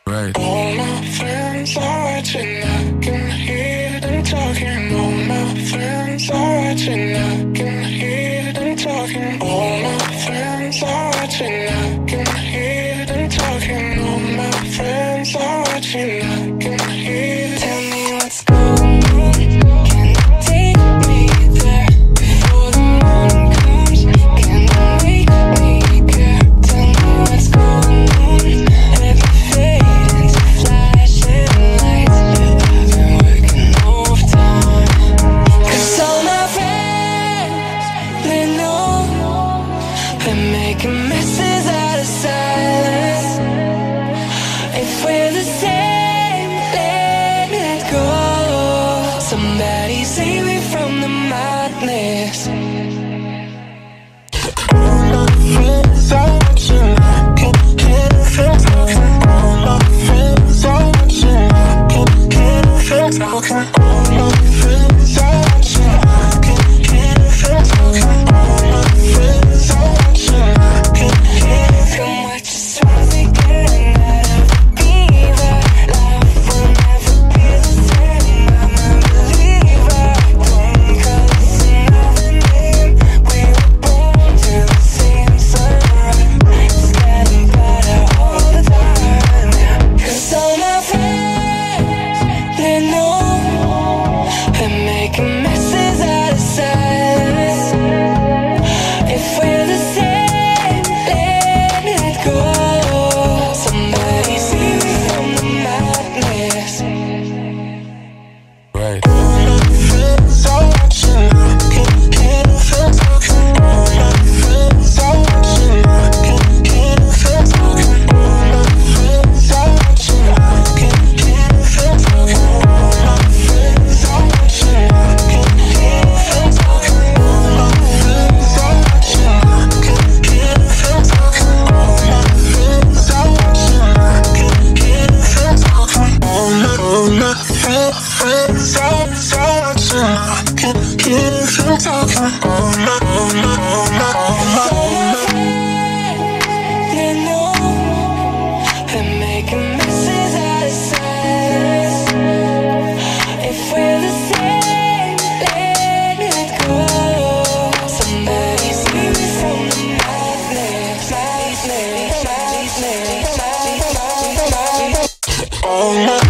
Right. All my friends are watching, I can hear them talking. All my friends are watching, I can hear them talking. All my friends are watching, I can hear them talking. All my friends are watching, I can hear them. Tell me what's going on. Can you take me there before the morning comes? Can you make me care? Tell me what's going on. Every fade into flashing lights. I've been working overtime. 'Cause all my friends, they know we're making messes out of silence. If we're the same, let it go. Somebody save me from the madness. All my friends are watching, I can hear them talking. All my friends are watching, I can hear them talking. All my friends are watching, I can hear them talking. All my friends are watching, I can hear them. What just wants me getting out of the fever? Life will never be the same. I'm a believer. Don't call us another name. We were born to the same sunrise. It's getting better all the time. 'Cause all my friends, they know we're making messes out of silence. If we're the same, let it go. Somebody save me from the madness. Right. All my friends are watching, I can hear them talking. All my friends are watching, I can hear them talking. All my friends are watching, I can hear them talking. All my friends are watching, I can hear them talking. All my friends are watching, I can hear them talking. All my friends are watching, I can hear them talking. All my friends are watching, I can hear them talking. All my they know we're making messes out of silence. If we're the same, let it go. Somebody save me from the madness. All my